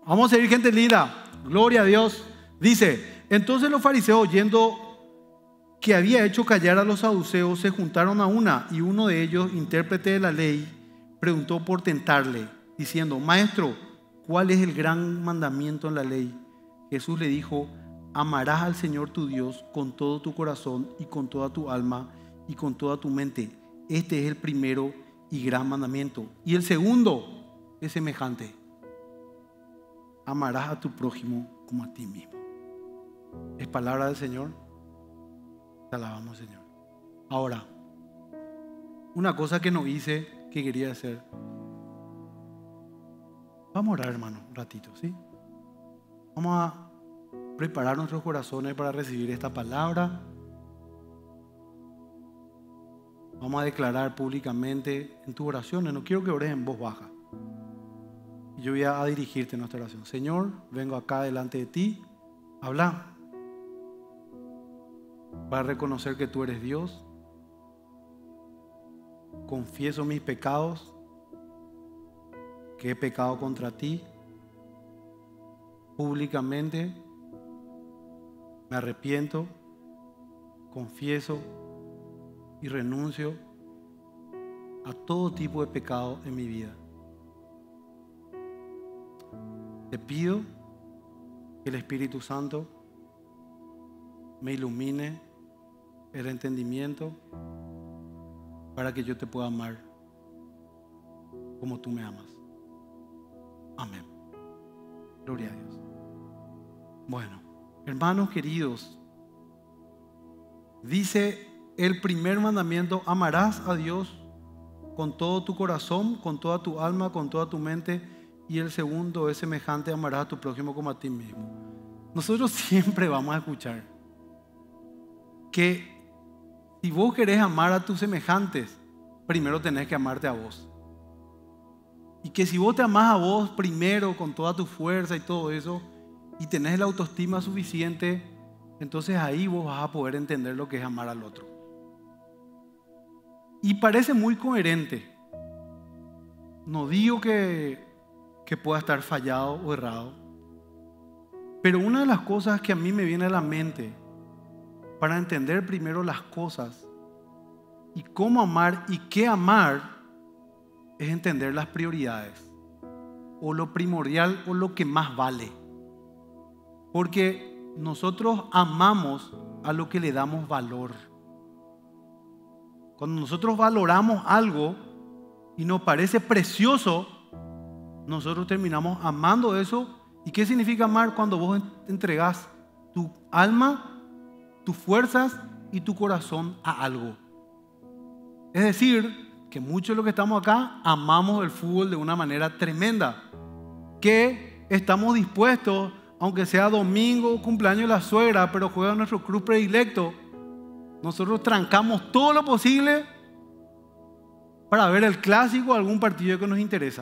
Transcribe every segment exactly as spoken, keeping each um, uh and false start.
Vamos a seguir, gente linda. Gloria a Dios. Dice, entonces los fariseos, oyendo que había hecho callar a los saduceos, se juntaron a una, y uno de ellos, intérprete de la ley, preguntó por tentarle, diciendo, Maestro, ¿cuál es el gran mandamiento en la ley? Jesús le dijo, amarás al Señor tu Dios con todo tu corazón y con toda tu alma y con toda tu mente. Este es el primero y gran mandamiento. Y el segundo es semejante. Amarás a tu prójimo como a ti mismo. Es palabra del Señor. Te alabamos, Señor. Ahora, una cosa que no hice, que quería hacer. Vamos a orar, hermano, un ratito, ¿sí? Vamos a preparar nuestros corazones para recibir esta palabra. Vamos a declarar públicamente en tus oraciones. No quiero que ores en voz baja. Yo voy a dirigirte en nuestra oración. Señor, vengo acá delante de ti. Habla. Para reconocer que tú eres Dios. Confieso mis pecados. Que he pecado contra ti. Públicamente. Me arrepiento. Confieso. Y renuncio a todo tipo de pecado en mi vida. Te pido que el Espíritu Santo me ilumine el entendimiento para que yo te pueda amar como tú me amas. Amén. Gloria a Dios. Bueno, hermanos queridos, dice el primer mandamiento, amarás a Dios con todo tu corazón, con toda tu alma, con toda tu mente. Y el segundo es semejante, amarás a tu prójimo como a ti mismo. Nosotros siempre vamos a escuchar que si vos querés amar a tus semejantes, primero tenés que amarte a vos. Y que si vos te amás a vos primero con toda tu fuerza y todo eso, y tenés la autoestima suficiente, entonces ahí vos vas a poder entender lo que es amar al otro. Y parece muy coherente. No digo que que pueda estar fallado o errado. Pero una de las cosas que a mí me viene a la mente para entender primero las cosas y cómo amar y qué amar es entender las prioridades o lo primordial o lo que más vale. Porque nosotros amamos a lo que le damos valor. Cuando nosotros valoramos algo y nos parece precioso, nosotros terminamos amando eso. ¿Y qué significa amar? Cuando vos entregás tu alma, tus fuerzas y tu corazón a algo. Es decir, que muchos de los que estamos acá amamos el fútbol de una manera tremenda. Que estamos dispuestos, aunque sea domingo, cumpleaños de la suegra, pero juega nuestro club predilecto, nosotros trancamos todo lo posible para ver el clásico o algún partido que nos interesa.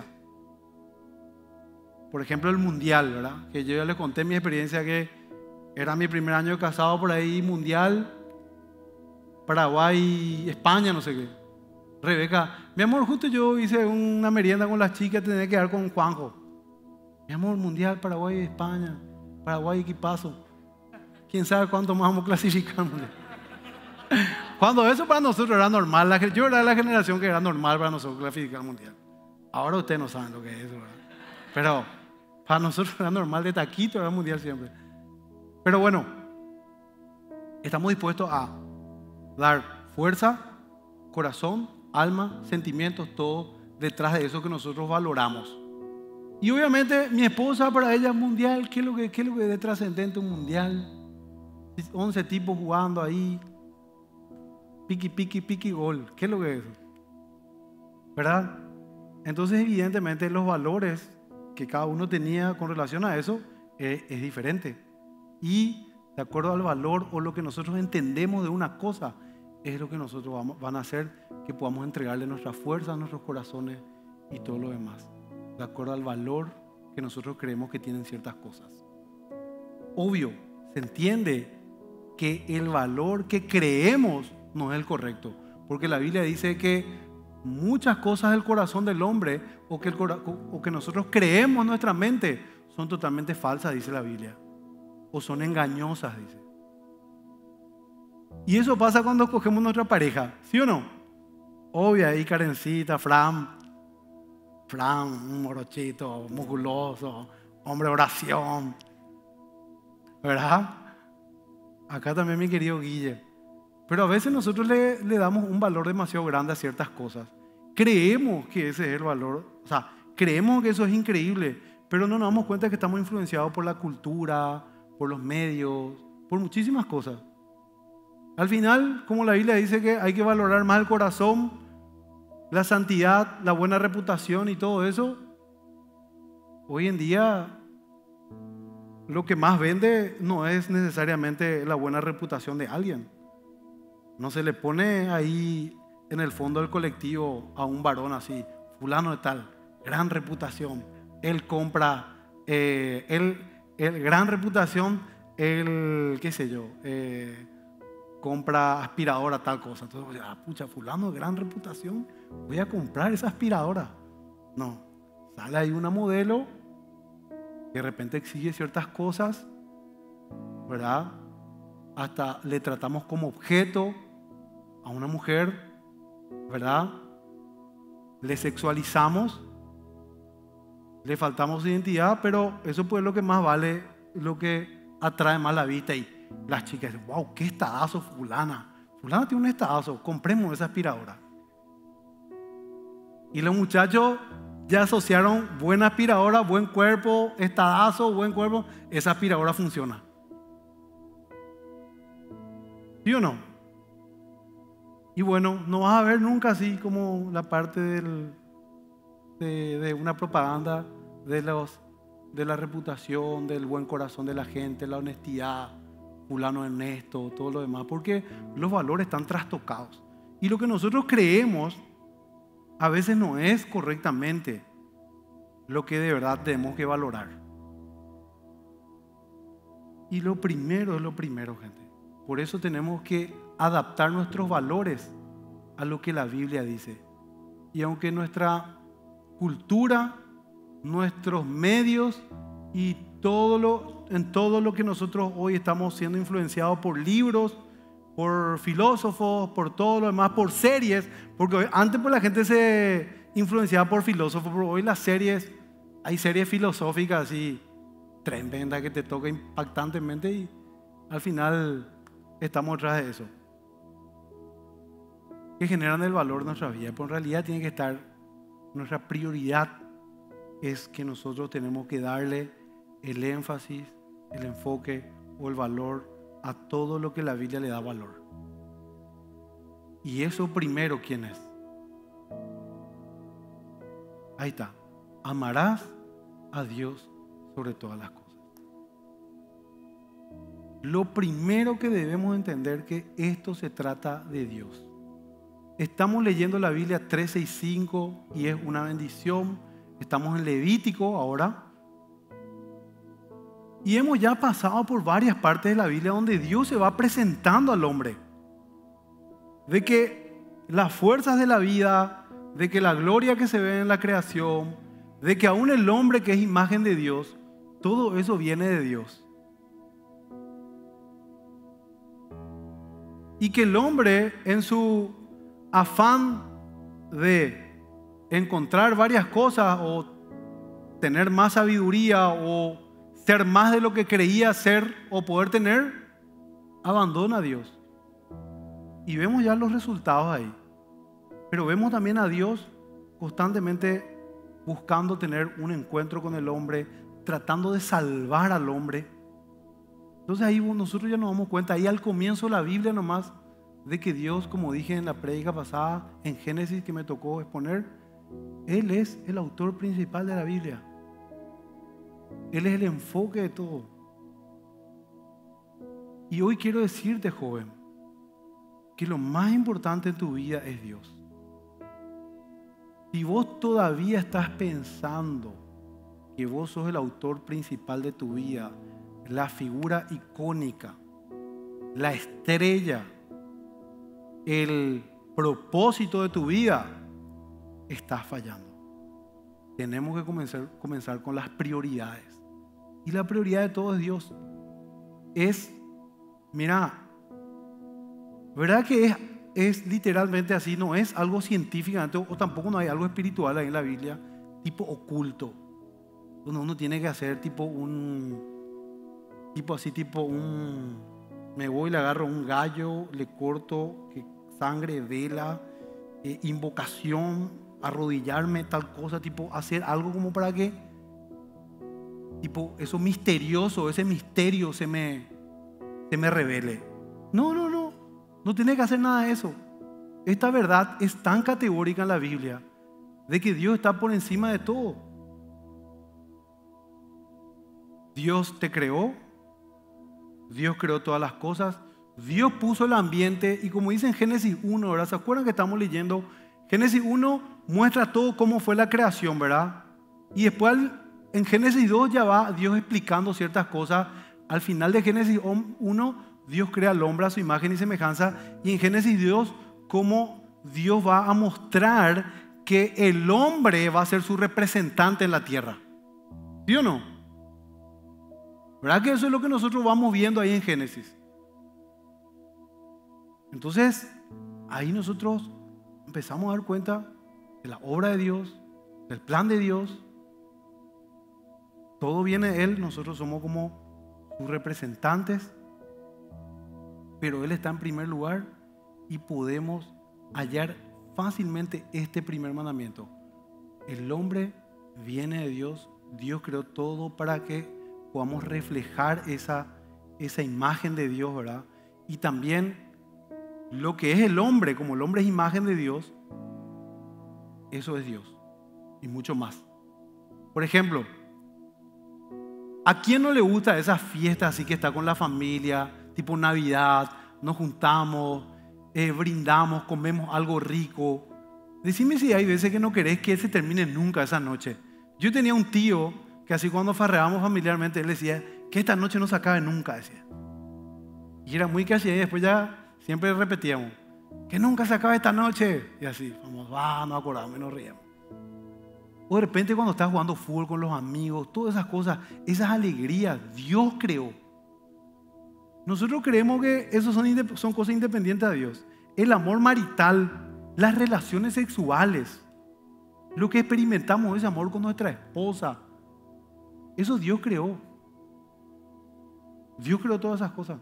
Por ejemplo, el mundial, ¿verdad? Que yo ya les conté mi experiencia, que era mi primer año de casado por ahí, mundial, Paraguay, España, no sé qué. Rebeca, mi amor, justo yo hice una merienda con las chicas, tenía que quedar con Juanjo. Mi amor, mundial, Paraguay, España, Paraguay, equipazo. ¿Quién sabe cuánto más vamos a clasificar? Cuando eso para nosotros era normal, yo era de la generación que era normal para nosotros clasificar el mundial. Ahora ustedes no saben lo que es eso, ¿verdad? Pero para nosotros era normal, de taquito era mundial siempre. Pero bueno, estamos dispuestos a dar fuerza, corazón, alma, sentimientos, todo detrás de eso que nosotros valoramos. Y obviamente mi esposa, para ella mundial, ¿qué es lo que, qué es lo que es de trascendente un mundial? once tipos jugando ahí, piqui, piqui, piqui, gol. ¿Qué es lo que es eso? ¿Verdad? Entonces evidentemente los valores que cada uno tenía con relación a eso es, es diferente. Y de acuerdo al valor o lo que nosotros entendemos de una cosa, es lo que nosotros vamos, van a hacer que podamos entregarle nuestra fuerza, nuestros corazones y todo lo demás. De acuerdo al valor que nosotros creemos que tienen ciertas cosas. Obvio, se entiende que el valor que creemos no es el correcto. Porque la Biblia dice que muchas cosas del corazón del hombre o que, el, o que nosotros creemos en nuestra mente son totalmente falsas, dice la Biblia, o son engañosas, dice. Y eso pasa cuando escogemos nuestra pareja, ¿sí o no? Obvio, ahí Karencita, Fran, Fran, un morochito, musculoso, hombre oración, ¿verdad? Acá también mi querido Guille. Pero a veces nosotros le, le damos un valor demasiado grande a ciertas cosas. Creemos que ese es el valor, o sea, creemos que eso es increíble, pero no nos damos cuenta que estamos influenciados por la cultura, por los medios, por muchísimas cosas. Al final, como la Biblia dice que hay que valorar más el corazón, la santidad, la buena reputación y todo eso, hoy en día lo que más vende no es necesariamente la buena reputación de alguien. No se le pone ahí en el fondo del colectivo a un varón así, fulano de tal, gran reputación, él compra, eh, él, él, gran reputación, él, qué sé yo, eh, compra aspiradora, tal cosa. Entonces, ah, pucha, fulano de gran reputación, voy a comprar esa aspiradora. No, sale ahí una modelo que de repente exige ciertas cosas, ¿verdad? Hasta le tratamos como objeto a una mujer, ¿verdad? Le sexualizamos, le faltamos identidad, pero eso pues es lo que más vale, lo que atrae más la vista. Y las chicas dicen, wow, qué estadazo fulana. Fulana tiene un estadazo, compremos esa aspiradora. Y los muchachos ya asociaron buena aspiradora, buen cuerpo, estadazo, buen cuerpo, esa aspiradora funciona. ¿Sí o no? Y bueno, no vas a ver nunca así como la parte del, de, de una propaganda de, los, de la reputación, del buen corazón de la gente, la honestidad, fulano honesto, todo lo demás, porque los valores están trastocados. Y lo que nosotros creemos a veces no es correctamente lo que de verdad tenemos que valorar. Y lo primero es lo primero, gente. Por eso tenemos que adaptar nuestros valores a lo que la Biblia dice. Y aunque nuestra cultura, nuestros medios y todo lo, en todo lo que nosotros hoy estamos siendo influenciados por libros, por filósofos, por todo lo demás, por series, porque hoy, antes pues la gente se influenciaba por filósofos, pero hoy las series, hay series filosóficas así tremendas que te tocan impactantemente y al final estamos detrás de eso, que generan el valor de nuestra vida. Pero en realidad tiene que estar, nuestra prioridad es que nosotros tenemos que darle el énfasis, el enfoque o el valor a todo lo que la Biblia le da valor. Y eso primero, ¿quién es? Ahí está. Amarás a Dios sobre todas las cosas. Lo primero que debemos entender que esto se trata de Dios. Estamos leyendo la Biblia tres, seis, cinco y es una bendición. Estamos en Levítico ahora. Y hemos ya pasado por varias partes de la Biblia donde Dios se va presentando al hombre. De que las fuerzas de la vida, de que la gloria que se ve en la creación, de que aún el hombre que es imagen de Dios, todo eso viene de Dios. Y que el hombre en su afán de encontrar varias cosas o tener más sabiduría o ser más de lo que creía ser o poder tener, abandona a Dios. Y vemos ya los resultados ahí. Pero vemos también a Dios constantemente buscando tener un encuentro con el hombre, tratando de salvar al hombre. Entonces ahí nosotros ya nos damos cuenta, ahí al comienzo de la Biblia nomás, de que Dios, como dije en la prédica pasada, en Génesis que me tocó exponer, Él es el autor principal de la Biblia. Él es el enfoque de todo. Y hoy quiero decirte, joven, que lo más importante en tu vida es Dios. Si vos todavía estás pensando que vos sos el autor principal de tu vida, la figura icónica, la estrella, el propósito de tu vida, estás fallando. Tenemos que comenzar, comenzar con las prioridades. Y la prioridad de todo es Dios. Es, mira, ¿verdad que es, es literalmente así? No es algo científicamente, o tampoco no hay algo espiritual ahí en la Biblia, tipo oculto, donde uno tiene que hacer tipo un, tipo así, tipo un, me voy, le agarro un gallo, le corto que sangre, vela, eh, invocación, arrodillarme, tal cosa, tipo hacer algo como para que, tipo eso misterioso, ese misterio se me, se me revele. No, no, no, no tiene que hacer nada de eso. Esta verdad es tan categórica en la Biblia de que Dios está por encima de todo. Dios te creó, Dios creó todas las cosas, Dios puso el ambiente y como dice en Génesis uno, ¿verdad? ¿Se acuerdan que estamos leyendo? Génesis uno muestra todo cómo fue la creación, ¿verdad? Y después en Génesis dos ya va Dios explicando ciertas cosas. Al final de Génesis uno, Dios crea al hombre a su imagen y semejanza. Y en Génesis dos, cómo Dios va a mostrar que el hombre va a ser su representante en la tierra. ¿Sí o no? ¿Verdad que eso es lo que nosotros vamos viendo ahí en Génesis? Entonces, ahí nosotros empezamos a dar cuenta de la obra de Dios, del plan de Dios. Todo viene de Él, nosotros somos como sus representantes, pero Él está en primer lugar y podemos hallar fácilmente este primer mandamiento. El hombre viene de Dios, Dios creó todo para que podamos reflejar esa, esa imagen de Dios, ¿verdad? Y también lo que es el hombre, como el hombre es imagen de Dios, eso es Dios y mucho más. Por ejemplo, ¿a quién no le gusta esa fiesta así que está con la familia, tipo Navidad, nos juntamos, eh, brindamos, comemos algo rico? Decime si hay veces que no querés que se termine nunca esa noche. Yo tenía un tío que así cuando farreábamos familiarmente, él decía que esta noche no se acabe nunca, decía. Y era muy casi, y después ya siempre repetíamos, que nunca se acabe esta noche. Y así, vamos, ah, no acordamos y nos reíamos. O de repente cuando estás jugando fútbol con los amigos, todas esas cosas, esas alegrías, Dios creó. Nosotros creemos que eso son, son cosas independientes de Dios. El amor marital, las relaciones sexuales, lo que experimentamos ese amor con nuestra esposa, eso Dios creó. Dios creó todas esas cosas.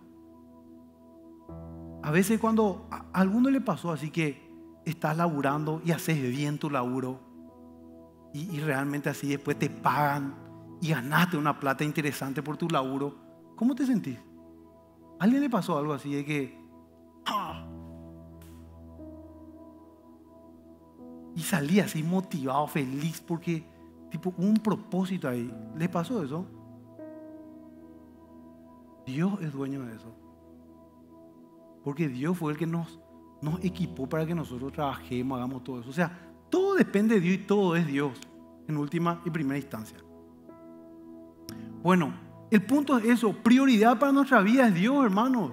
A veces cuando a alguno le pasó así que estás laburando y haces bien tu laburo y, y realmente así después te pagan y ganaste una plata interesante por tu laburo, ¿cómo te sentís? ¿A alguien le pasó algo así de que ¡ah! Y salí así motivado, feliz porque tipo un propósito ahí? ¿Le pasó eso? Dios es dueño de eso. Porque Dios fue el que nos, nos equipó para que nosotros trabajemos, hagamos todo eso. O sea, todo depende de Dios y todo es Dios en última y primera instancia. Bueno, el punto es eso. Prioridad para nuestra vida es Dios, hermanos.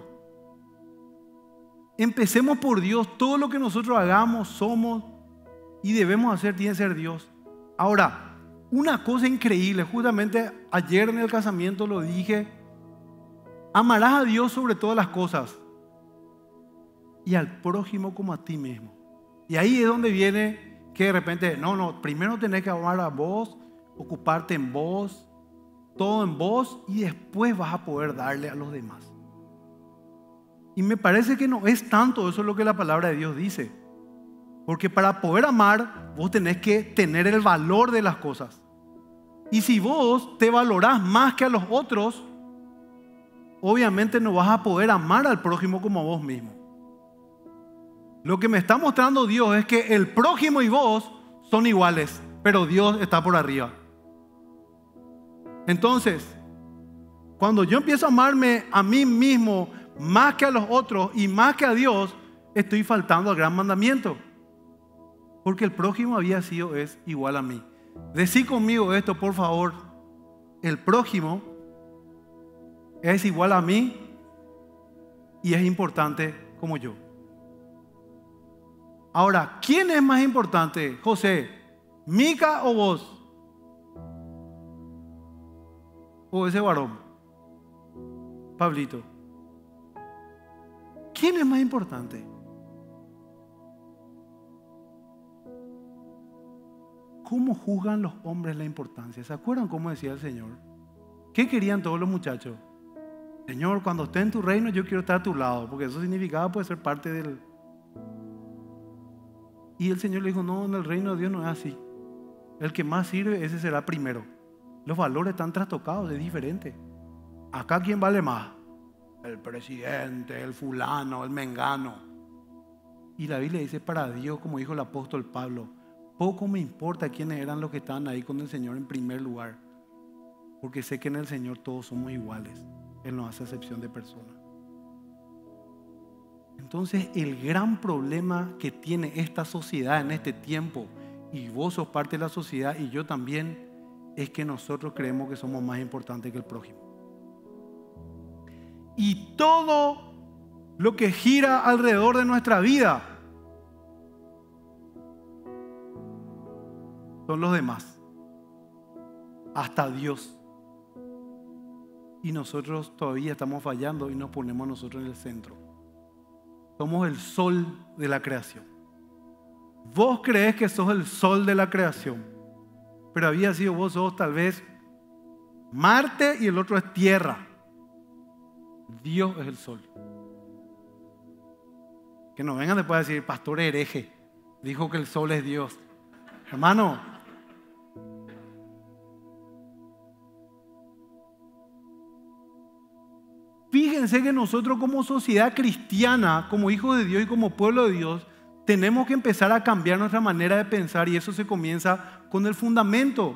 Empecemos por Dios. Todo lo que nosotros hagamos, somos y debemos hacer tiene que ser Dios. Ahora, una cosa increíble, justamente ayer en el casamiento lo dije, amarás a Dios sobre todas las cosas y al prójimo como a ti mismo. Y ahí es donde viene que de repente, no, no, primero tenés que amar a vos, ocuparte en vos, todo en vos, y después vas a poder darle a los demás. Y me parece que no es tanto eso lo que la palabra de Dios dice. Porque para poder amar, vos tenés que tener el valor de las cosas. Y si vos te valorás más que a los otros, obviamente no vas a poder amar al prójimo como a vos mismo. Lo que me está mostrando Dios es que el prójimo y vos son iguales, pero Dios está por arriba. Entonces, cuando yo empiezo a amarme a mí mismo más que a los otros y más que a Dios, estoy faltando al gran mandamiento. Porque el prójimo había sido, es igual a mí. Decí conmigo esto, por favor. El prójimo es igual a mí y es importante como yo. Ahora, ¿quién es más importante, José? ¿Mica o vos? o ese varón? Pablito. ¿Quién es más importante? ¿Cómo juzgan los hombres la importancia? ¿Se acuerdan cómo decía el Señor? ¿Qué querían todos los muchachos? Señor, cuando esté en tu reino yo quiero estar a tu lado, porque eso significaba pues ser parte del... Y el Señor le dijo, no, en el reino de Dios no es así. El que más sirve, ese será primero. Los valores están trastocados, es diferente. Acá, ¿quién vale más? El presidente, el fulano, el mengano. Y la Biblia dice, para Dios, como dijo el apóstol Pablo, poco me importa quiénes eran los que estaban ahí con el Señor en primer lugar, porque sé que en el Señor todos somos iguales. Él no hace excepción de personas. Entonces, el gran problema que tiene esta sociedad en este tiempo, y vos sos parte de la sociedad y yo también, es que nosotros creemos que somos más importantes que el prójimo. Y todo lo que gira alrededor de nuestra vida son los demás, hasta Dios. Y nosotros todavía estamos fallando y nos ponemos nosotros en el centro. Somos el sol de la creación. Vos creés que sos el sol de la creación, pero había sido vos sos tal vez Marte y el otro es tierra. Dios es el sol. Que no vengan después a decir, pastor hereje, dijo que el sol es Dios. Hermano, fíjense que nosotros como sociedad cristiana, como hijos de Dios y como pueblo de Dios, tenemos que empezar a cambiar nuestra manera de pensar, y eso se comienza con el fundamento.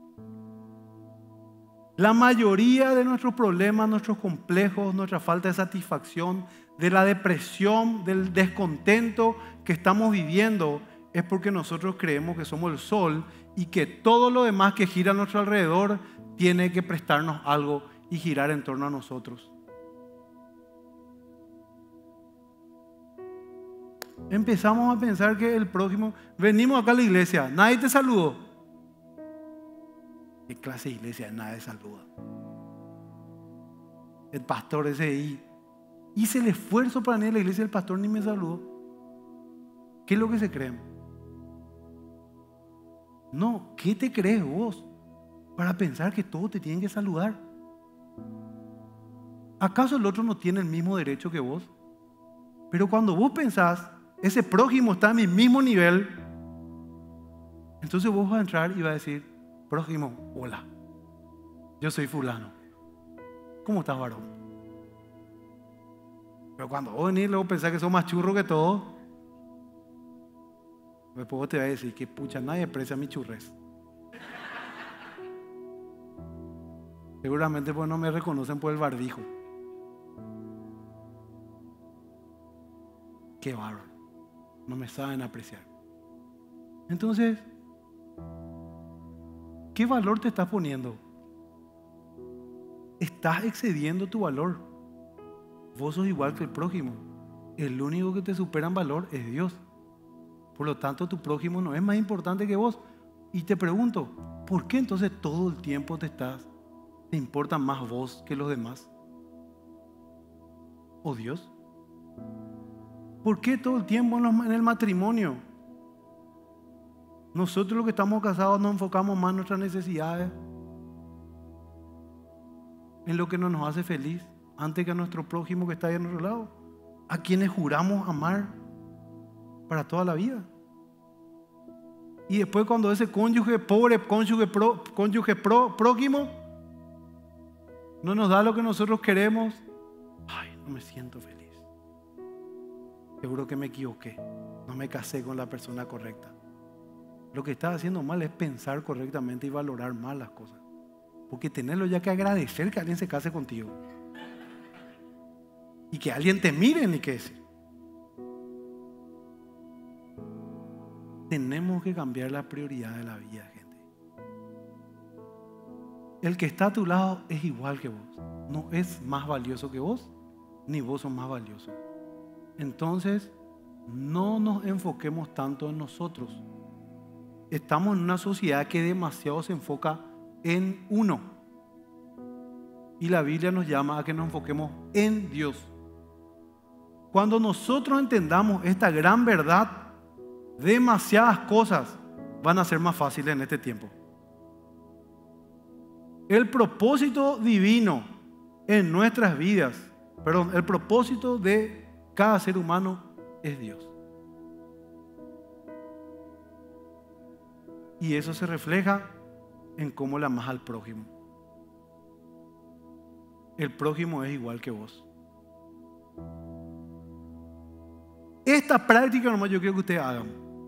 La mayoría de nuestros problemas, nuestros complejos, nuestra falta de satisfacción, de la depresión, del descontento que estamos viviendo, es porque nosotros creemos que somos el sol y que todo lo demás que gira a nuestro alrededor tiene que prestarnos algo y girar en torno a nosotros. Empezamos a pensar que el prójimo, venimos acá a la iglesia, nadie te saludó. ¿Qué clase de iglesia? Nadie saluda. El pastor ese ahí, hice el esfuerzo para venir a la iglesia, el pastor ni me saludó. ¿Qué es lo que se creen? No, ¿qué te crees vos para pensar que todos te tienen que saludar? ¿Acaso el otro no tiene el mismo derecho que vos? Pero cuando vos pensás, ese prójimo está a mi mismo nivel, entonces vos vas a entrar y vas a decir, prójimo, hola, yo soy fulano. ¿Cómo estás, varón? Pero cuando vos venís, luego pensás que sos más churro que todo, después vos te vas a decir que pucha, nadie aprecia mi churrez. Seguramente pues no me reconocen por el barbijo. Qué bárbaro. No me saben apreciar. Entonces, ¿qué valor te estás poniendo? Estás excediendo tu valor. Vos sos igual que el prójimo. El único que te supera en valor es Dios. Por lo tanto, tu prójimo no es más importante que vos. Y te pregunto, ¿por qué entonces todo el tiempo te estás, te importa más vos que los demás? ¿O Dios? ¿Por qué todo el tiempo en, los, en el matrimonio? Nosotros los que estamos casados nos enfocamos más en nuestras necesidades, en lo que no nos hace feliz, antes que a nuestro prójimo que está ahí a nuestro lado, a quienes juramos amar para toda la vida. Y después cuando ese cónyuge pobre, cónyuge, pro, cónyuge pro, prójimo, no nos da lo que nosotros queremos, ay, no me siento feliz. Seguro que me equivoqué, no me casé con la persona correcta. Lo que estás haciendo mal es pensar correctamente y valorar mal las cosas. Porque tenerlo ya que agradecer que alguien se case contigo. Y que alguien te mire ni qué decir. Tenemos que cambiar la prioridad de la vida, gente. El que está a tu lado es igual que vos. No es más valioso que vos, ni vos sos más valioso. Entonces, no nos enfoquemos tanto en nosotros. Estamos en una sociedad que demasiado se enfoca en uno. Y la Biblia nos llama a que nos enfoquemos en Dios. Cuando nosotros entendamos esta gran verdad, demasiadas cosas van a ser más fáciles en este tiempo. El propósito divino en nuestras vidas, perdón, el propósito de cada ser humano es Dios. Y eso se refleja en cómo le amas al prójimo. El prójimo es igual que vos. Esta práctica nomás yo quiero que ustedes hagan.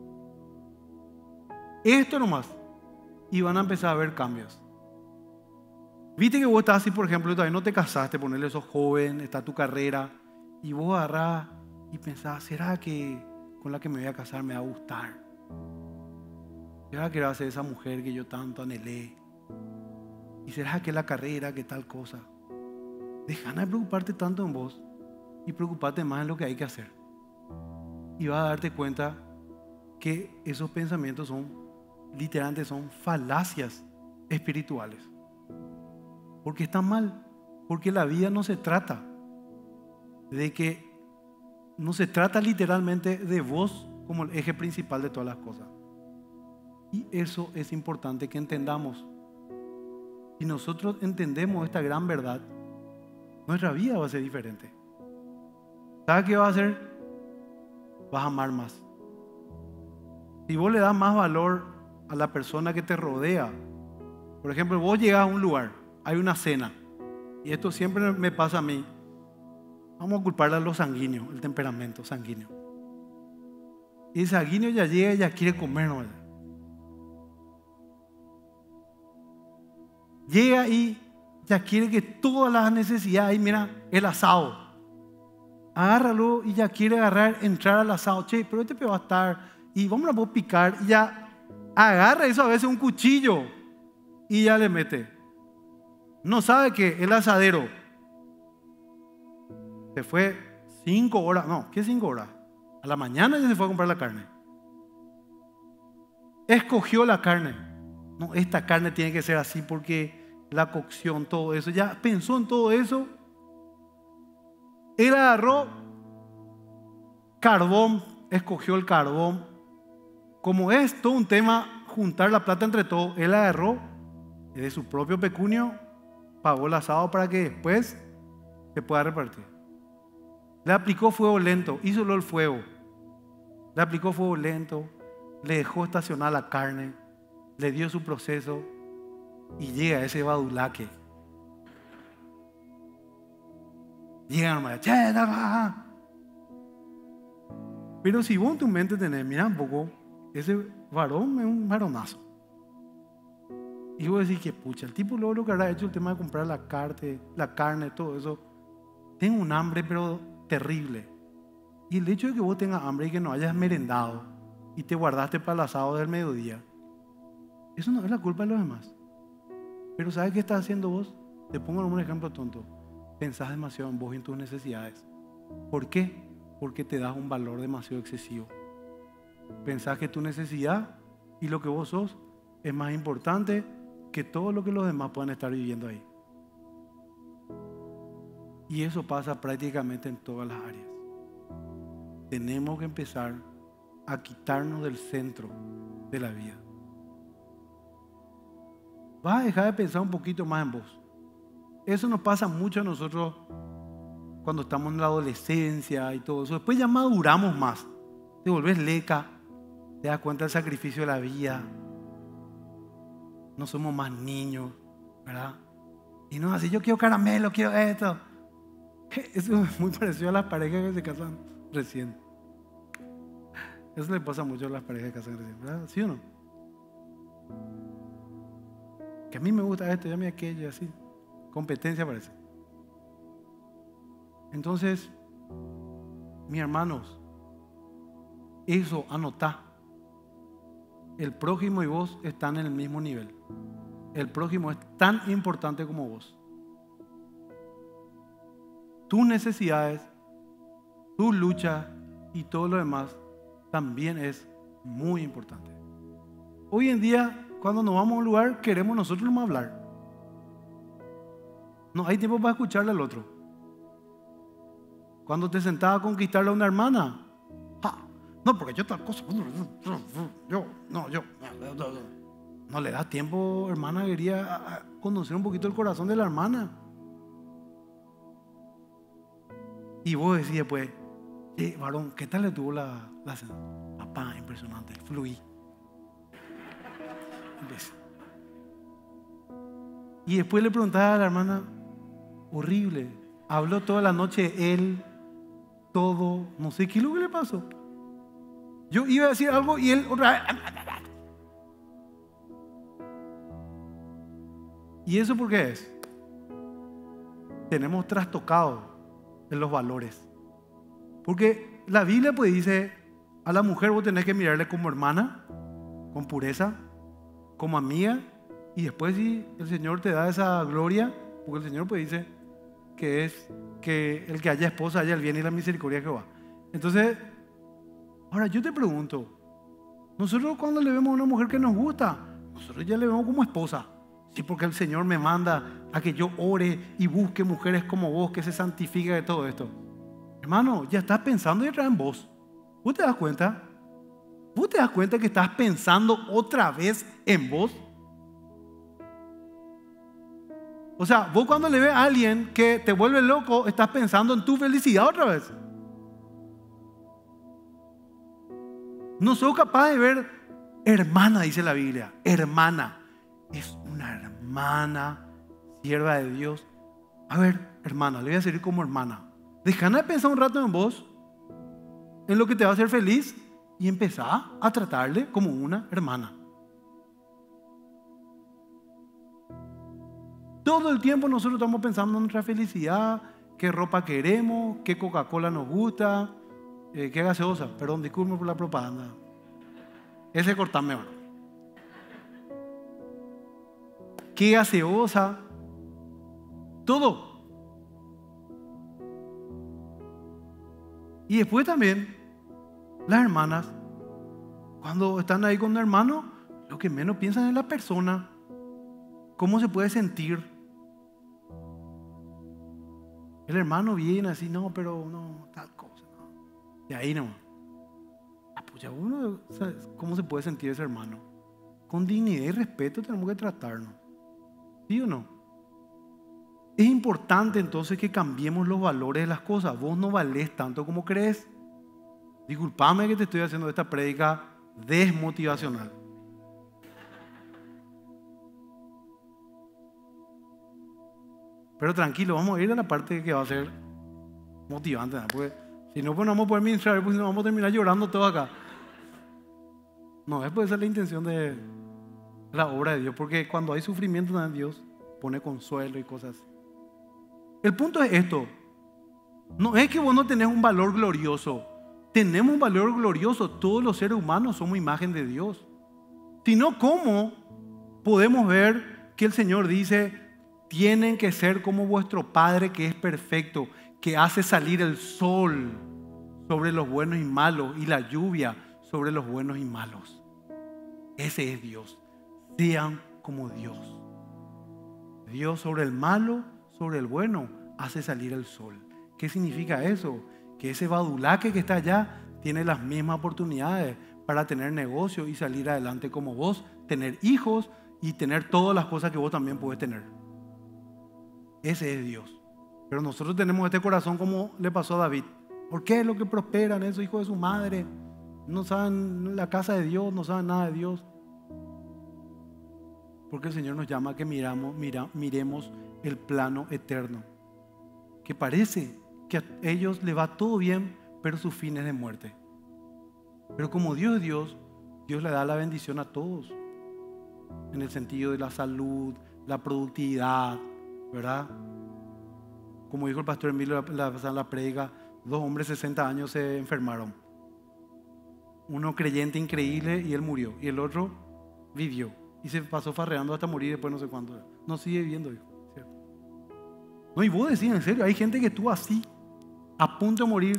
Esto nomás. Y van a empezar a ver cambios. Viste que vos estás así, por ejemplo, todavía no te casaste, ponerle sos joven, está tu carrera, y vos agarrás y pensás, ¿será que con la que me voy a casar me va a gustar? ¿Será que va a ser esa mujer que yo tanto anhelé? ¿Y será que la carrera, que tal cosa? Deja de preocuparte tanto en vos y preocuparte más en lo que hay que hacer. Y vas a darte cuenta que esos pensamientos son, literalmente son falacias espirituales. Porque están mal. Porque la vida no se trata de que, no se trata literalmente de vos como el eje principal de todas las cosas. Y eso es importante que entendamos. Si nosotros entendemos esta gran verdad, nuestra vida va a ser diferente. ¿Sabes qué va a hacer? Vas a amar más. Si vos le das más valor a la persona que te rodea, por ejemplo, vos llegas a un lugar, hay una cena, y esto siempre me pasa a mí. Vamos a culparle a los sanguíneos, el temperamento sanguíneo. Y el sanguíneo ya llega y ya quiere comer, ¿no? Llega y ya quiere que todas las necesidades, y mira, el asado. Agárralo y ya quiere agarrar, entrar al asado. Che, pero este peor va a estar, y vamos a picar, y ya agarra eso a veces un cuchillo, y ya le mete. No sabe que el asadero se fue cinco horas, no, ¿qué cinco horas? A la mañana ya se fue a comprar la carne. Escogió la carne. No, esta carne tiene que ser así porque la cocción, todo eso, ya pensó en todo eso. Él agarró carbón, escogió el carbón. Como es todo un tema juntar la plata entre todos, él agarró de su propio pecunio, pagó el asado para que después se pueda repartir. Le aplicó fuego lento, hizo el fuego. Le aplicó fuego lento, le dejó estacionar la carne, le dio su proceso y llega ese badulaque. Llega nomás, che, pero si vos en tu mente tenés, mira un poco, ese varón es un varonazo. Y vos decís que pucha, el tipo luego lo que habrá hecho el tema de comprar la carne, la carne, todo eso. Tengo un hambre pero terrible. Y el hecho de que vos tengas hambre y que no hayas merendado y te guardaste para el asado del mediodía, eso no es la culpa de los demás. Pero ¿sabes qué estás haciendo vos? Te pongo un ejemplo tonto. Pensás demasiado en vos y en tus necesidades. ¿Por qué? Porque te das un valor demasiado excesivo. Pensás que tu necesidad y lo que vos sos es más importante que todo lo que los demás puedan estar viviendo ahí. Y eso pasa prácticamente en todas las áreas. Tenemos que empezar a quitarnos del centro de la vida. Vas a dejar de pensar un poquito más en vos. Eso nos pasa mucho a nosotros cuando estamos en la adolescencia y todo eso. Después ya maduramos más. Te volvés leca, te das cuenta del sacrificio de la vida. No somos más niños, ¿verdad? Y no así, yo quiero caramelo, quiero esto. Eso es muy parecido a las parejas que se casan recién. Eso le pasa mucho a las parejas que se casan recién, ¿verdad? ¿Sí o no? Que a mí me gusta esto y a mí aquello y así. Competencia parece. Entonces, mis hermanos, eso anotá. El prójimo y vos están en el mismo nivel. El prójimo es tan importante como vos. Tus necesidades, tu lucha y todo lo demás también es muy importante. Hoy en día, cuando nos vamos a un lugar, queremos nosotros nomás hablar. No hay tiempo para escucharle al otro. Cuando te sentabas a conquistarle a una hermana, ¡ja! No, porque yo tal cosa, yo, no, yo, no le das tiempo, hermana, quería conocer un poquito el corazón de la hermana. Y vos decís después, eh, varón, ¿qué tal le tuvo la, la cena? Papá, impresionante, fluí. Y después le preguntaba a la hermana, horrible, habló toda la noche él, todo, no sé qué es lo que le pasó. Yo iba a decir algo y él otra vez. ¿Y eso por qué es? Tenemos trastocado en los valores. Porque la Biblia pues dice, a la mujer vos tenés que mirarle como hermana, con pureza, como amiga, y después si el Señor te da esa gloria, porque el Señor pues dice que es que el que haya esposa haya el bien y la misericordia de Jehová. Entonces, ahora yo te pregunto, nosotros cuando le vemos a una mujer que nos gusta, nosotros ya le vemos como esposa. Sí, porque el Señor me manda a que yo ore y busque mujeres como vos, que se santifique de todo esto. Hermano, ya estás pensando y otra vez en vos. ¿Vos te das cuenta? ¿Vos te das cuenta que estás pensando otra vez en vos? O sea, vos cuando le ves a alguien que te vuelve loco, estás pensando en tu felicidad otra vez. No sos capaz de ver, hermana, dice la Biblia, hermana. Es una hermana, sierva de Dios. A ver, hermana, le voy a servir como hermana. Dejana de pensar un rato en vos, en lo que te va a hacer feliz, y empezá a tratarle como una hermana. Todo el tiempo nosotros estamos pensando en nuestra felicidad, qué ropa queremos, qué Coca-Cola nos gusta, eh, qué gaseosa. Perdón, disculpen por la propaganda. Ese cortame, ¿verdad? Qué gaseosa. Todo. Y después también, las hermanas, cuando están ahí con un hermano, lo que menos piensan es la persona. ¿Cómo se puede sentir? El hermano viene así, no, pero no, tal cosa, no. Y ahí no. Pues uno, ¿cómo se puede sentir ese hermano? Con dignidad y respeto tenemos que tratarnos. ¿Sí o no? Es importante entonces que cambiemos los valores de las cosas. Vos no valés tanto como crees. Disculpame que te estoy haciendo esta prédica desmotivacional. Pero tranquilo, vamos a ir a la parte que va a ser motivante, ¿no? Porque si no, pues no vamos a poder ministrar, pues si no vamos a terminar llorando todo acá. No, es pues esa es la intención de la obra de Dios, porque cuando hay sufrimiento también Dios pone consuelo y cosas. El punto es esto, no es que vos no tenés un valor glorioso, tenemos un valor glorioso, todos los seres humanos somos imagen de Dios. Sino, ¿cómo podemos ver que el Señor dice, tienen que ser como vuestro Padre que es perfecto, que hace salir el sol sobre los buenos y malos y la lluvia sobre los buenos y malos? Ese es Dios. Sean como Dios. Dios sobre el malo, sobre el bueno, hace salir el sol. ¿Qué significa eso? Que ese badulaque que está allá tiene las mismas oportunidades para tener negocio y salir adelante como vos, tener hijos y tener todas las cosas que vos también puedes tener. Ese es Dios. Pero nosotros tenemos este corazón como le pasó a David. ¿Por qué es lo que prosperan esos hijos de su madre? No saben la casa de Dios, no saben nada de Dios. Porque el Señor nos llama a que miramos, mira, miremos el plano eterno. Que parece que a ellos les va todo bien, pero su fin es de muerte. Pero como Dios es Dios, Dios le da la bendición a todos. En el sentido de la salud, la productividad, ¿verdad? Como dijo el pastor Emilio la, la, la predica, dos hombres de sesenta años se enfermaron. Uno creyente increíble y él murió. Y el otro vivió. Y se pasó farreando hasta morir después no sé cuánto. No sigue viviendo, hijo. ¿Cierto? No, y vos decís, en serio, hay gente que estuvo así, a punto de morir.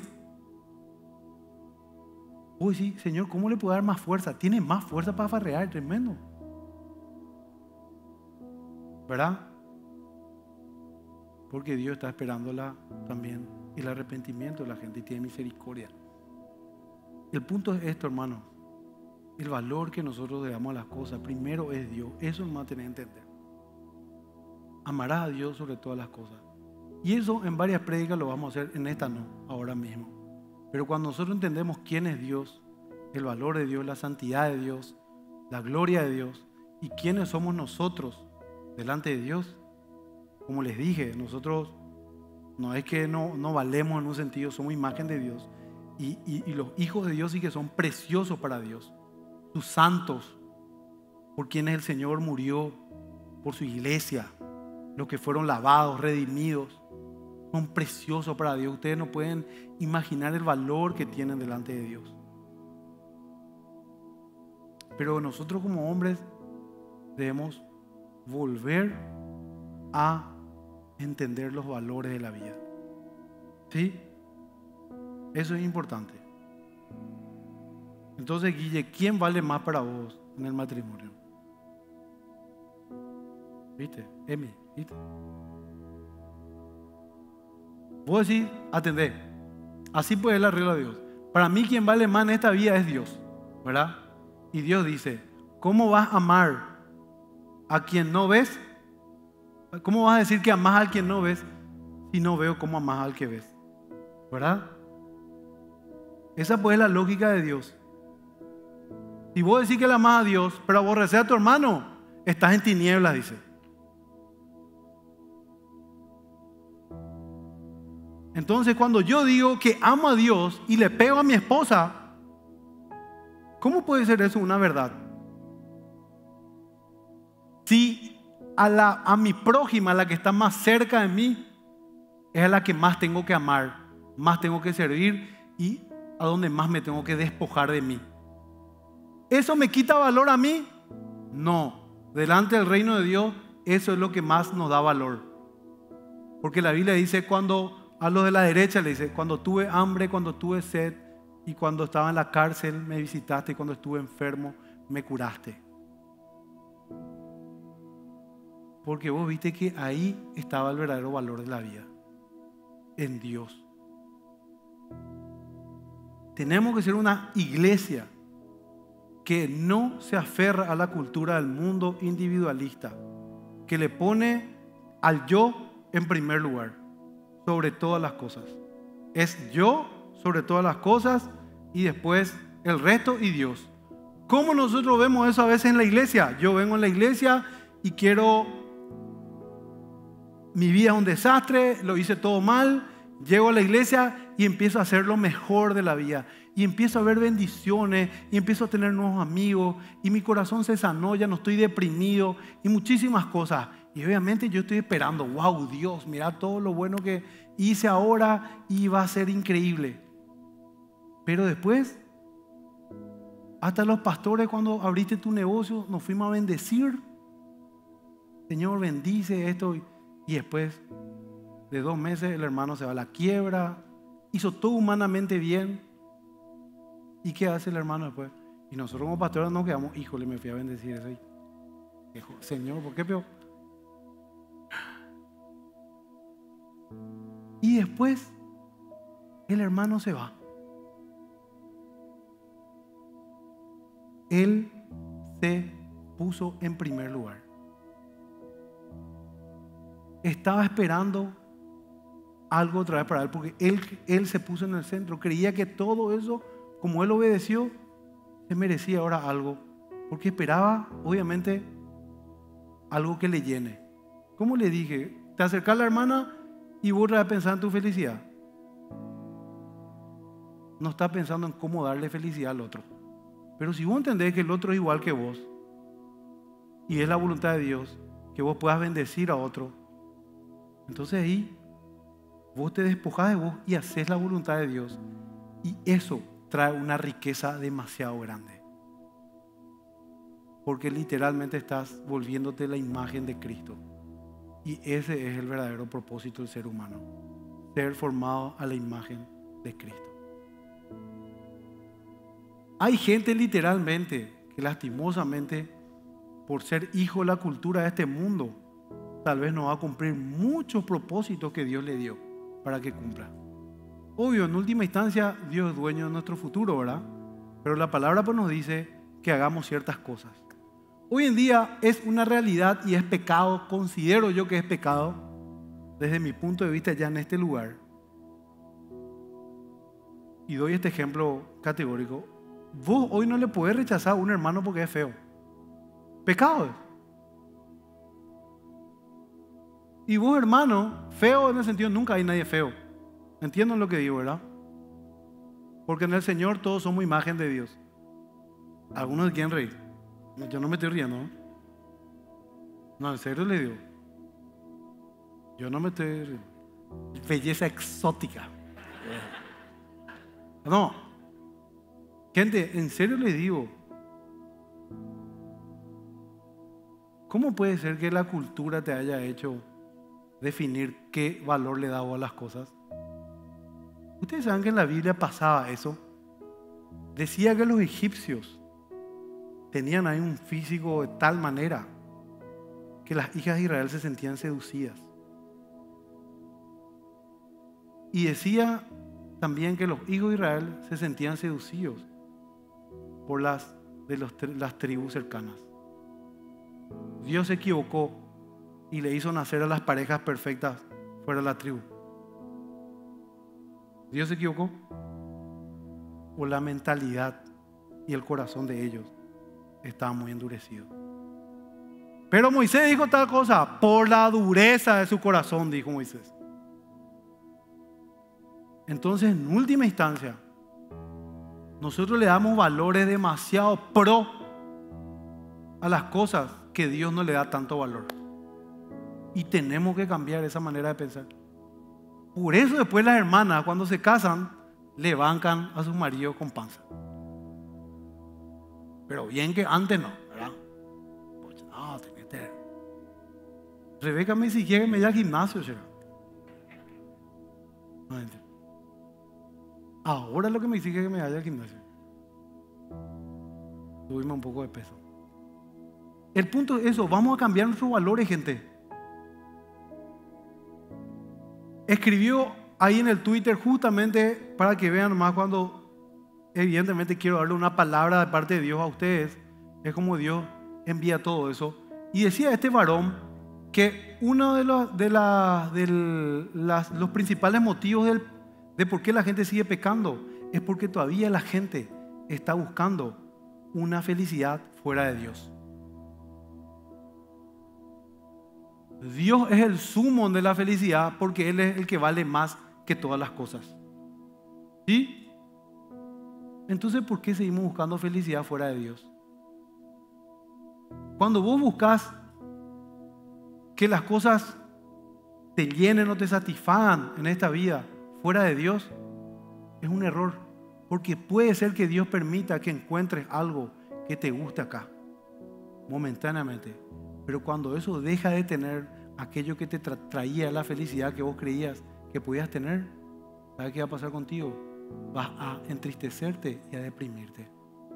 Vos decís, Señor, ¿cómo le puedo dar más fuerza? Tiene más fuerza para farrear, tremendo. ¿Verdad? Porque Dios está esperando la, también el arrepentimiento de la gente y tiene misericordia. El punto es esto, hermano. El valor que nosotros le damos a las cosas, primero es Dios. Eso es más tener que entender. Amarás a Dios sobre todas las cosas. Y eso en varias prédicas lo vamos a hacer, en esta no, ahora mismo. Pero cuando nosotros entendemos quién es Dios, el valor de Dios, la santidad de Dios, la gloria de Dios y quiénes somos nosotros delante de Dios, como les dije, nosotros no es que no, no valemos en un sentido, somos imagen de Dios. Y, y, y los hijos de Dios sí que son preciosos para Dios, sus santos, por quienes el Señor murió, por su iglesia, los que fueron lavados, redimidos, son preciosos para Dios. Ustedes no pueden imaginar el valor que tienen delante de Dios. Pero nosotros como hombres debemos volver a entender los valores de la vida. ¿Sí? Eso es importante. Entonces, Guille, ¿quién vale más para vos en el matrimonio? ¿Viste? Emi, ¿viste? Vos decís, atendé. Así puede la regla de Dios. Para mí, quien vale más en esta vida es Dios, ¿verdad? Y Dios dice, ¿cómo vas a amar a quien no ves? ¿Cómo vas a decir que amás al quien no ves si no veo cómo amás al que ves? ¿Verdad? Esa pues es la lógica de Dios. Si vos decís que le amás a Dios, pero aborrecer a tu hermano, estás en tinieblas, dice. Entonces, cuando yo digo que amo a Dios y le pego a mi esposa, ¿cómo puede ser eso una verdad? Si a, la, a mi prójima, a la que está más cerca de mí, es a la que más tengo que amar, más tengo que servir y a donde más me tengo que despojar de mí. ¿Eso me quita valor a mí? No. Delante del reino de Dios, eso es lo que más nos da valor. Porque la Biblia dice, cuando a los de la derecha le dice, cuando tuve hambre, cuando tuve sed y cuando estaba en la cárcel me visitaste y cuando estuve enfermo me curaste. Porque vos viste que ahí estaba el verdadero valor de la vida, en Dios. Tenemos que ser una iglesia que no se aferra a la cultura del mundo individualista, que le pone al yo en primer lugar, sobre todas las cosas. Es yo sobre todas las cosas y después el resto y Dios. ¿Cómo nosotros vemos eso a veces en la iglesia? Yo vengo en la iglesia y quiero, mi vida es un desastre, lo hice todo mal, llego a la iglesia y empiezo a hacer lo mejor de la vida. Y empiezo a ver bendiciones y empiezo a tener nuevos amigos y mi corazón se sanó, ya no estoy deprimido y muchísimas cosas. Y obviamente yo estoy esperando, wow, Dios, mira todo lo bueno que hice ahora y va a ser increíble. Pero después, hasta los pastores cuando abriste tu negocio, nos fuimos a bendecir. Señor, bendice esto. Y después de dos meses el hermano se va a la quiebra, hizo todo humanamente bien. ¿Y qué hace el hermano después? Y nosotros como pastores nos quedamos, híjole, me fui a bendecir eso. Y dijo, Señor, ¿por qué peor? Y después el hermano se va. Él se puso en primer lugar. Estaba esperando algo otra vez para él, porque él, él se puso en el centro. Creía que todo eso, como él obedeció, se merecía ahora algo, porque esperaba, obviamente, algo que le llene. ¿Cómo le dije? Te acercas a la hermana y vos otra vez pensás en tu felicidad. No estás pensando en cómo darle felicidad al otro. Pero si vos entendés que el otro es igual que vos, y es la voluntad de Dios, que vos puedas bendecir a otro, entonces ahí vos te despojás de vos y haces la voluntad de Dios. Y eso trae una riqueza demasiado grande. Porque literalmente estás volviéndote la imagen de Cristo. Y ese es el verdadero propósito del ser humano. Ser formado a la imagen de Cristo. Hay gente literalmente que lastimosamente, por ser hijo de la cultura de este mundo, tal vez no va a cumplir muchos propósitos que Dios le dio para que cumpla. Obvio, en última instancia, Dios es dueño de nuestro futuro, ¿verdad? Pero la palabra pues nos dice que hagamos ciertas cosas. Hoy en día es una realidad y es pecado, considero yo que es pecado, desde mi punto de vista ya en este lugar. Y doy este ejemplo categórico. Vos hoy no le podés rechazar a un hermano porque es feo. Pecado es. Y vos, hermano, feo en el sentido, nunca hay nadie feo. ¿Entienden lo que digo, verdad? Porque en el Señor todos somos imagen de Dios. Algunos quieren reír. Yo no me estoy riendo, ¿no? No, en serio le digo. Yo no me estoy riendo. Belleza exótica. No. Gente, en serio les digo. ¿Cómo puede ser que la cultura te haya hecho definir qué valor le da a las cosas? Ustedes saben que en la Biblia pasaba eso. Decía que los egipcios tenían ahí un físico de tal manera que las hijas de Israel se sentían seducidas. Y decía también que los hijos de Israel se sentían seducidos por las de los, las tribus cercanas. Dios se equivocó y le hizo nacer a las parejas perfectas fuera de la tribu. ¿Dios se equivocó? O la mentalidad y el corazón de ellos estaba muy endurecido. Pero Moisés dijo tal cosa, por la dureza de su corazón, dijo Moisés. Entonces, en última instancia, nosotros le damos valores demasiado pro a las cosas que Dios no le da tanto valor. Y tenemos que cambiar esa manera de pensar. Por eso después las hermanas, cuando se casan, le bancan a sus maridos con panza. Pero bien que antes no, ¿verdad? Pues no, tenés que tener. Rebeca me dice que me vaya al gimnasio, ¿será? No entiendo. Ahora lo que me dice que me vaya al gimnasio. Subimos un poco de peso. El punto es eso, vamos a cambiar nuestros valores, gente. Escribió ahí en el Twitter justamente para que vean más cuando evidentemente quiero darle una palabra de parte de Dios a ustedes. Es como Dios envía todo eso. Y decía este varón que uno de los, de la, de las, los principales motivos del, de por qué la gente sigue pecando es porque todavía la gente está buscando una felicidad fuera de Dios. Dios es el sumo de la felicidad porque Él es el que vale más que todas las cosas. ¿Sí? Entonces, ¿por qué seguimos buscando felicidad fuera de Dios? Cuando vos buscas que las cosas te llenen o te satisfagan en esta vida fuera de Dios, es un error. Porque puede ser que Dios permita que encuentres algo que te guste acá, momentáneamente. Pero cuando eso deja de tener aquello que te tra- traía la felicidad que vos creías que podías tener, ¿sabes qué va a pasar contigo? Vas a entristecerte y a deprimirte.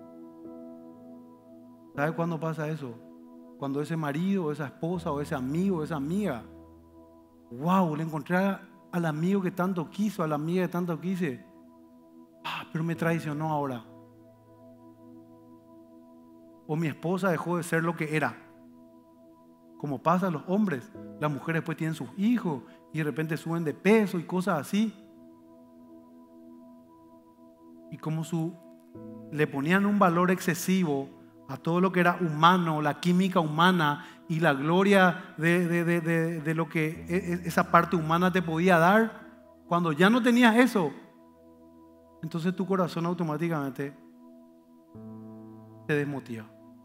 ¿Sabes cuándo pasa eso? Cuando ese marido, o esa esposa, o ese amigo, o esa amiga, wow, le encontré al amigo que tanto quiso, a la amiga que tanto quise, ah, pero me traicionó ahora. O mi esposa dejó de ser lo que era. Como pasa a los hombres, las mujeres después tienen sus hijos y de repente suben de peso y cosas así. Y como su, le ponían un valor excesivo a todo lo que era humano, la química humana y la gloria de, de, de, de, de lo que esa parte humana te podía dar, cuando ya no tenías eso, entonces tu corazón automáticamente te desmotiva.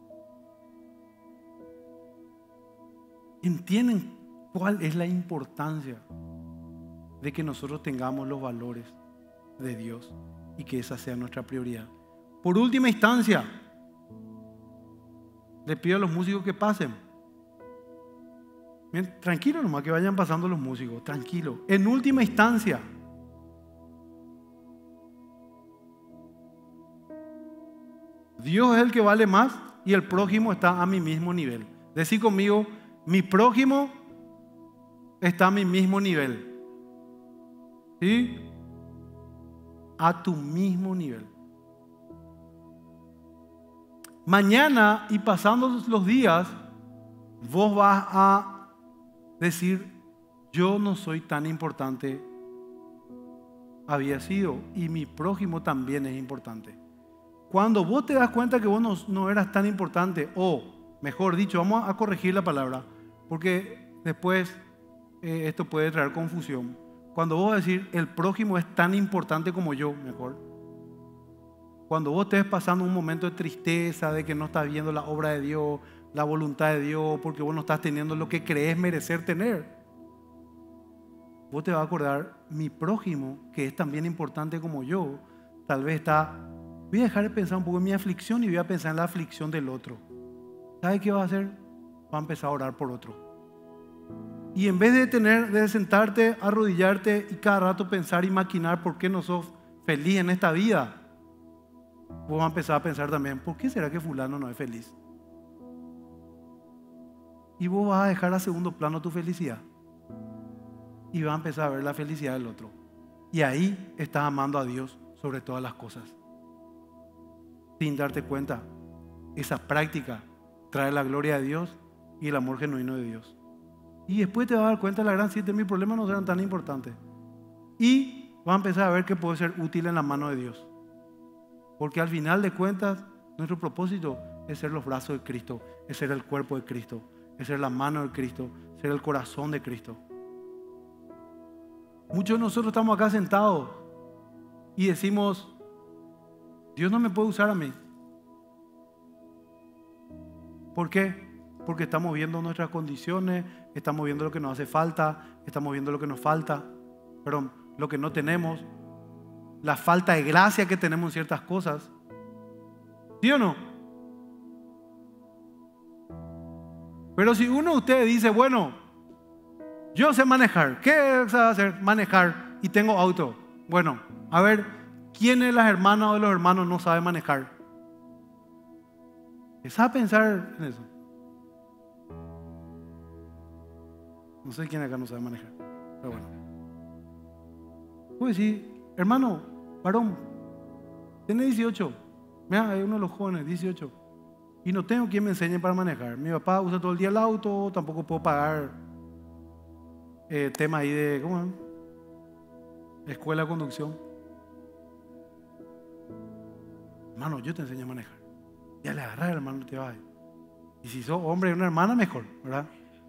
¿Entienden cuál es la importancia de que nosotros tengamos los valores de Dios y que esa sea nuestra prioridad? Por última instancia, le pido a los músicos que pasen. Bien, tranquilo nomás que vayan pasando los músicos, tranquilo. En última instancia, Dios es el que vale más y el prójimo está a mi mismo nivel. Decí conmigo, mi prójimo está a mi mismo nivel. ¿Sí? A tu mismo nivel. Mañana y pasando los días, vos vas a decir, yo no soy tan importante. Había sido, y mi prójimo también es importante. Cuando vos te das cuenta que vos no, no eras tan importante, o mejor dicho, vamos a corregir la palabra, porque después eh, esto puede traer confusión. Cuando vos decís, el prójimo es tan importante como yo, mejor. Cuando vos estés pasando un momento de tristeza, de que no estás viendo la obra de Dios, la voluntad de Dios, porque vos no estás teniendo lo que crees merecer tener, vos te vas a acordar, mi prójimo, que es también importante como yo, tal vez está, voy a dejar de pensar un poco en mi aflicción y voy a pensar en la aflicción del otro. ¿Sabes qué va a hacer? Va a empezar a orar por otro. Y en vez de tener, de sentarte, arrodillarte y cada rato pensar y maquinar por qué no sos feliz en esta vida, vos vas a empezar a pensar también, ¿por qué será que fulano no es feliz? Y vos vas a dejar a segundo plano tu felicidad. Y vas a empezar a ver la felicidad del otro. Y ahí estás amando a Dios sobre todas las cosas. Sin darte cuenta, esa práctica trae la gloria de Dios y el amor genuino de Dios. Y después te vas a dar cuenta, la gran siete, mis problemas no serán tan importantes. Y vas a empezar a ver que puede ser útil en la mano de Dios. Porque al final de cuentas, nuestro propósito es ser los brazos de Cristo, es ser el cuerpo de Cristo, es ser la mano de Cristo, ser el corazón de Cristo. Muchos de nosotros estamos acá sentados y decimos, Dios no me puede usar a mí. ¿Por qué? Porque estamos viendo nuestras condiciones, estamos viendo lo que nos hace falta, estamos viendo lo que nos falta, perdón, lo que no tenemos, la falta de gracia que tenemos en ciertas cosas. ¿Sí o no? Pero si uno de ustedes dice, bueno, yo sé manejar, ¿qué se va a hacer? Manejar y tengo auto. Bueno, a ver, ¿quién de las hermanas o de los hermanos no sabe manejar? Empieza a pensar en eso. No sé quién acá no sabe manejar, pero bueno. Puedes decir, hermano, varón, tiene dieciocho. Mira, hay uno de los jóvenes, dieciocho. Y no tengo quien me enseñe para manejar. Mi papá usa todo el día el auto, tampoco puedo pagar eh, tema ahí de, ¿cómo es? Escuela de conducción. Hermano, yo te enseño a manejar. Ya le agarras, hermano, te vas. Y si sos hombre y una hermana, mejor, ¿verdad?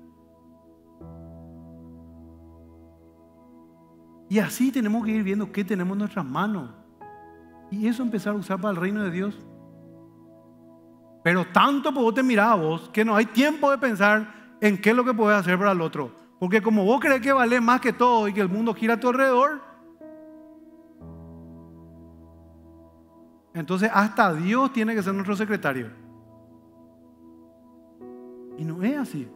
Y así tenemos que ir viendo qué tenemos en nuestras manos. Y eso empezar a usar para el reino de Dios. Pero tanto pues vos te mirás a vos que no hay tiempo de pensar en qué es lo que podés hacer para el otro. Porque como vos crees que vale más que todo y que el mundo gira a tu alrededor, entonces hasta Dios tiene que ser nuestro secretario. Y no es así.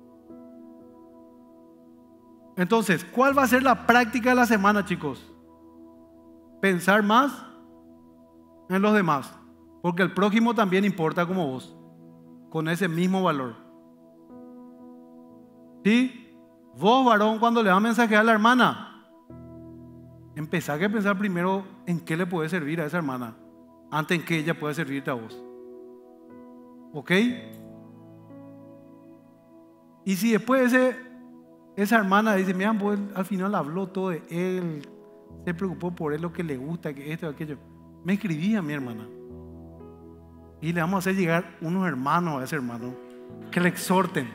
Entonces, ¿cuál va a ser la práctica de la semana, chicos? Pensar más en los demás. Porque el prójimo también importa como vos, con ese mismo valor. ¿Sí? Vos, varón, cuando le vas a mensajear a la hermana, empezá a pensar primero en qué le puede servir a esa hermana, antes en que ella pueda servirte a vos. ¿Ok? Y si después ese, esa hermana dice, mira, pues, al final habló todo de él, se preocupó por él, lo que le gusta, que esto, aquello, me escribí a mi hermana. Y le vamos a hacer llegar unos hermanos a ese hermano que le exhorten.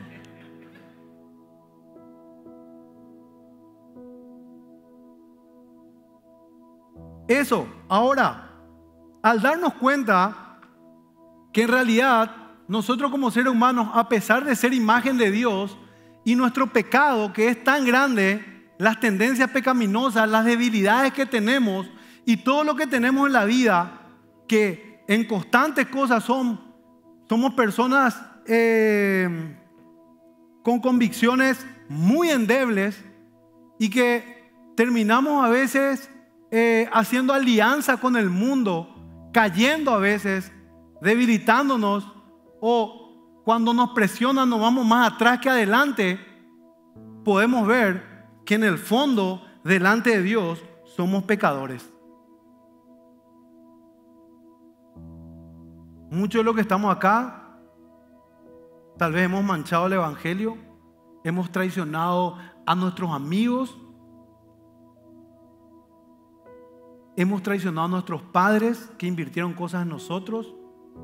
Eso, ahora, al darnos cuenta que en realidad nosotros como seres humanos, a pesar de ser imagen de Dios y nuestro pecado que es tan grande, las tendencias pecaminosas, las debilidades que tenemos y todo lo que tenemos en la vida, que en constantes cosas son, somos personas eh, con convicciones muy endebles y que terminamos a veces eh, haciendo alianza con el mundo, cayendo a veces, debilitándonos, o cuando nos presionan nos vamos más atrás que adelante. podemos ver que en el fondo, delante de Dios, somos pecadores. Muchos de los que estamos acá, tal vez hemos manchado el evangelio, hemos traicionado a nuestros amigos, hemos traicionado a nuestros padres que invirtieron cosas en nosotros.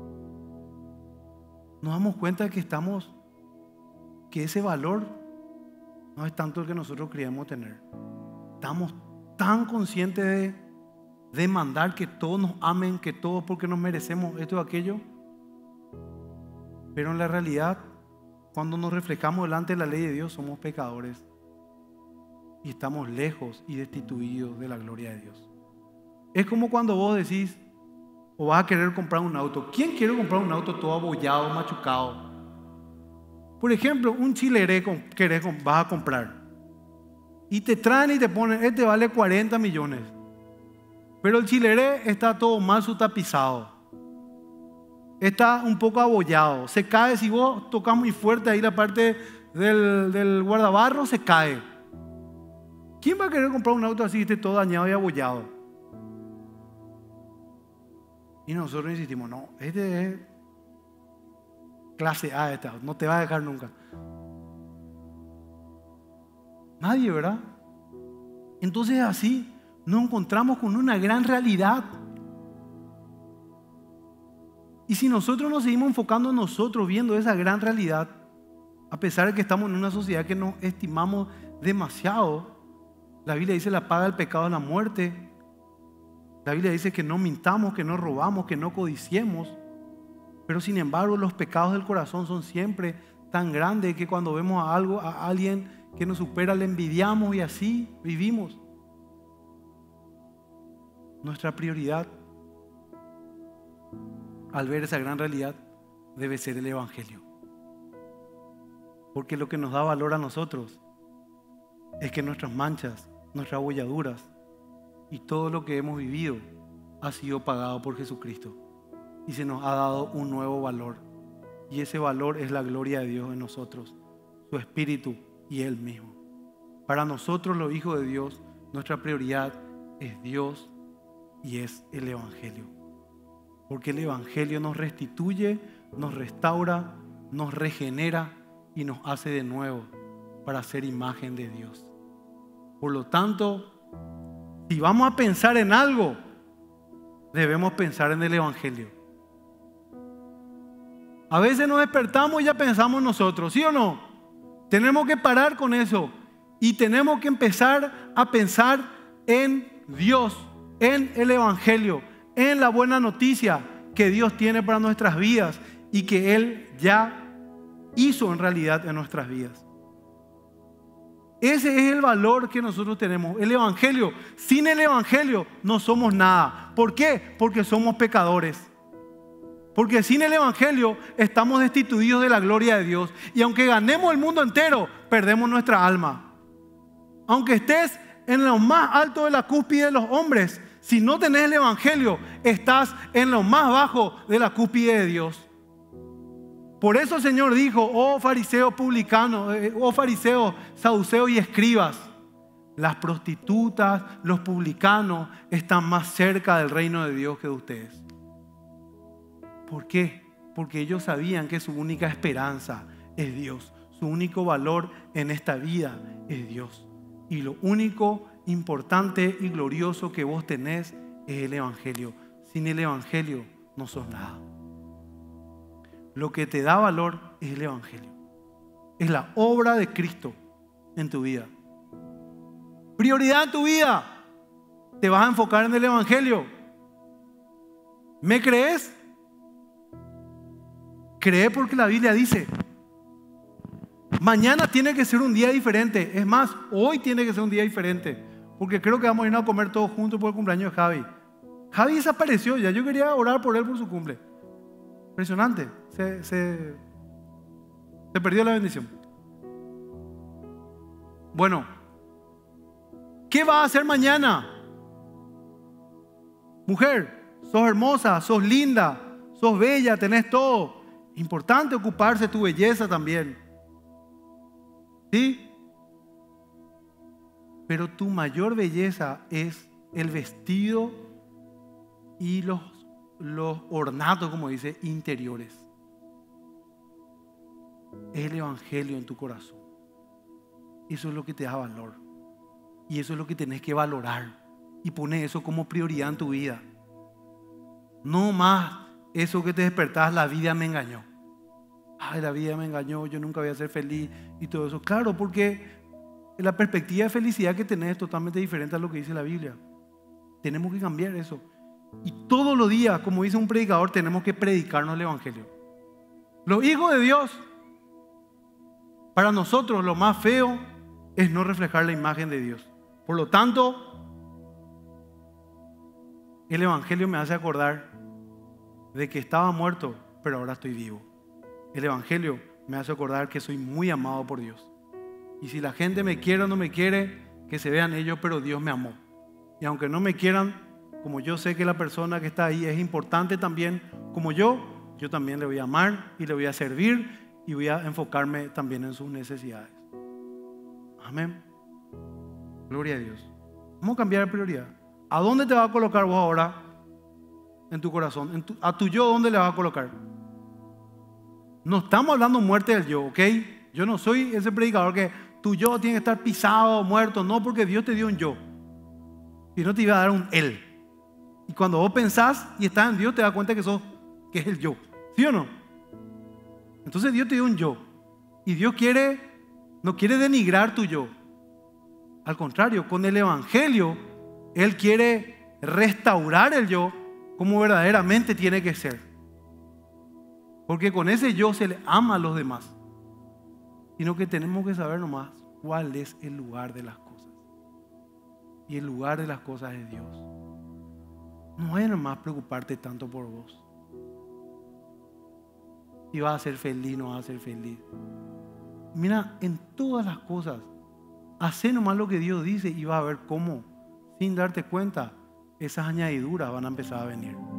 Nos damos cuenta de que estamos, que ese valor no es tanto el que nosotros creíamos tener. Estamos tan conscientes de demandar que todos nos amen, que todos porque nos merecemos esto o aquello. Pero en la realidad, cuando nos reflejamos delante de la ley de Dios, somos pecadores y estamos lejos y destituidos de la gloria de Dios. Es como cuando vos decís o vas a querer comprar un auto. ¿Quién quiere comprar un auto todo abollado, machucado? Por ejemplo, un chileré querés, vas a comprar y te traen y te ponen, este vale cuarenta millones, pero el chileré está todo mal su tapizado, está un poco abollado, se cae. Si vos tocas muy fuerte ahí la parte del, del guardabarro, se cae. ¿Quién va a querer comprar un auto así, esté todo dañado y abollado? Y nosotros insistimos, no, este es clase A, esta, no te va a dejar nunca. Nadie, ¿verdad? Entonces así nos encontramos con una gran realidad. Y si nosotros nos seguimos enfocando en nosotros, viendo esa gran realidad, a pesar de que estamos en una sociedad que nos estimamos demasiado, la Biblia dice la paga del pecado es la muerte. La Biblia dice que no mintamos, que no robamos, que no codiciemos. Pero sin embargo, los pecados del corazón son siempre tan grandes que cuando vemos a algo, a alguien que nos supera, le envidiamos y así vivimos. Nuestra prioridad, al ver esa gran realidad, debe ser el evangelio. Porque lo que nos da valor a nosotros es que nuestras manchas, nuestras abolladuras y todo lo que hemos vivido ha sido pagado por Jesucristo y se nos ha dado un nuevo valor, y ese valor es la gloria de Dios en nosotros, su Espíritu y Él mismo. Para nosotros los hijos de Dios, nuestra prioridad es Dios y es el evangelio, porque el evangelio nos restituye, nos restaura, nos regenera y nos hace de nuevo para ser imagen de Dios. Por lo tanto, si vamos a pensar en algo, debemos pensar en el evangelio. A veces nos despertamos y ya pensamos nosotros, ¿sí o no? Tenemos que parar con eso y tenemos que empezar a pensar en Dios, en el evangelio, en la buena noticia que Dios tiene para nuestras vidas y que Él ya hizo en realidad en nuestras vidas. Ese es el valor que nosotros tenemos, el evangelio. Sin el evangelio no somos nada. ¿Por qué? Porque somos pecadores. Porque sin el evangelio estamos destituidos de la gloria de Dios. Y aunque ganemos el mundo entero, perdemos nuestra alma. Aunque estés en lo más alto de la cúspide de los hombres, si no tenés el evangelio, estás en lo más bajo de la cúspide de Dios. Por eso el Señor dijo, oh fariseos publicanos, oh fariseos, saduceos y escribas, las prostitutas, los publicanos están más cerca del reino de Dios que de ustedes. ¿Por qué? Porque ellos sabían que su única esperanza es Dios. Su único valor en esta vida es Dios. Y lo único importante y glorioso que vos tenés es el evangelio. Sin el evangelio no sos nada. Lo que te da valor es el evangelio. Es la obra de Cristo en tu vida. Prioridad en tu vida. Te vas a enfocar en el evangelio. ¿Me crees? Cree porque la Biblia dice. Mañana tiene que ser un día diferente. Es más, hoy tiene que ser un día diferente. Porque creo que vamos a ir a comer todos juntos por el cumpleaños de Javi. Javi desapareció ya. Yo quería orar por él por su cumple. Impresionante. Se, se, se perdió la bendición. Bueno, ¿qué vas a hacer mañana? Mujer, sos hermosa, sos linda, sos bella, tenés todo. Importante ocuparse de tu belleza también. ¿Sí? Pero tu mayor belleza es el vestido y los, los ornatos, como dice, interiores. Es el evangelio en tu corazón. Eso es lo que te da valor. Y eso es lo que tenés que valorar. Y poner eso como prioridad en tu vida. No más eso que te despertás, la vida me engañó. Ay, la vida me engañó, yo nunca voy a ser feliz y todo eso. Claro, porque la perspectiva de felicidad que tenés es totalmente diferente a lo que dice la Biblia. Tenemos que cambiar eso. Y todos los días, como dice un predicador, tenemos que predicarnos el evangelio. Los hijos de Dios, para nosotros lo más feo es no reflejar la imagen de Dios. Por lo tanto, el evangelio me hace acordar de que estaba muerto, pero ahora estoy vivo. El evangelio me hace acordar que soy muy amado por Dios. Y si la gente me quiere o no me quiere, que se vean ellos, pero Dios me amó. Y aunque no me quieran, como yo sé que la persona que está ahí es importante también, como yo, yo también le voy a amar y le voy a servir y voy a enfocarme también en sus necesidades. Amén. Gloria a Dios. Vamos a cambiar de prioridad. ¿A dónde te va a colocar vos ahora en tu corazón? En tu, a tu yo, ¿dónde le vas a colocar? No estamos hablando muerte del yo, ¿ok? Yo no soy ese predicador que tu yo tiene que estar pisado, muerto. No, porque Dios te dio un yo. Y no te iba a dar un él. Y cuando vos pensás y estás en Dios, te das cuenta que sos, que es el yo. ¿Sí o no? Entonces Dios te dio un yo. Y Dios quiere, no quiere denigrar tu yo. Al contrario, con el evangelio, Él quiere restaurar el yo como verdaderamente tiene que ser. Porque con ese yo se le ama a los demás. Sino que tenemos que saber nomás cuál es el lugar de las cosas. Y el lugar de las cosas es Dios. No es nomás preocuparte tanto por vos. Si vas a ser feliz, no vas a ser feliz. Mira, en todas las cosas, hacé nomás lo que Dios dice y vas a ver cómo, sin darte cuenta, esas añadiduras van a empezar a venir.